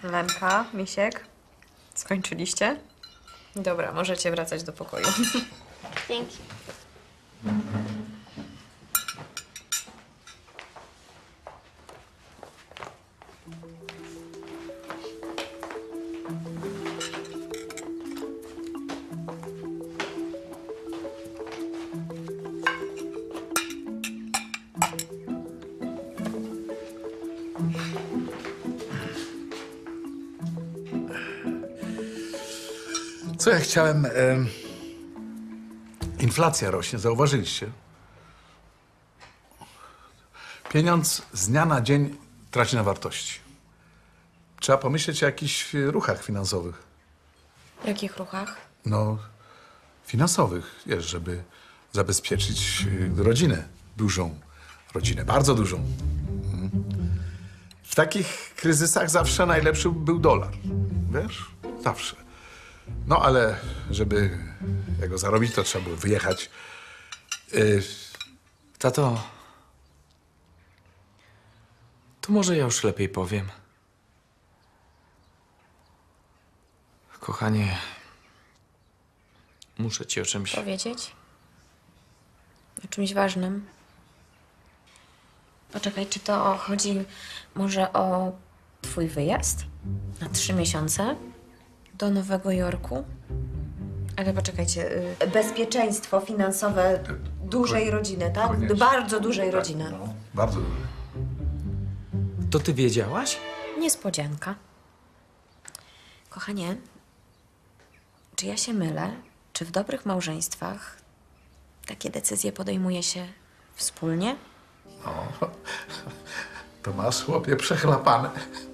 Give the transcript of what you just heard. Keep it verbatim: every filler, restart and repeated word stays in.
Lemka, Misiek, skończyliście? Dobra, możecie wracać do pokoju. Dzięki. Co ja chciałem... em, inflacja rośnie, zauważyliście? Pieniądz z dnia na dzień traci na wartości. Trzeba pomyśleć o jakichś e, ruchach finansowych. W jakich ruchach? No, finansowych, wiesz, żeby zabezpieczyć e, rodzinę. Dużą rodzinę, bardzo dużą. Mhm. W takich kryzysach zawsze najlepszy był dolar. Wiesz? Zawsze. No, ale żeby jego zarobić, to trzeba było wyjechać. Yy, Tato, to może ja już lepiej powiem. Kochanie, muszę ci o czymś... Powiedzieć? O czymś ważnym? Poczekaj, czy to chodzi może o twój wyjazd na trzy miesiące do Nowego Jorku? Ale poczekajcie, y, bezpieczeństwo finansowe dużej rodziny, tak? koniecznie. Bardzo dużej tak, rodziny. no, bardzo dużo. To ty wiedziałaś? Niespodzianka. Kochanie, czy ja się mylę? Czy w dobrych małżeństwach takie decyzje podejmuje się wspólnie? O, to masz, chłopie, przechlapane.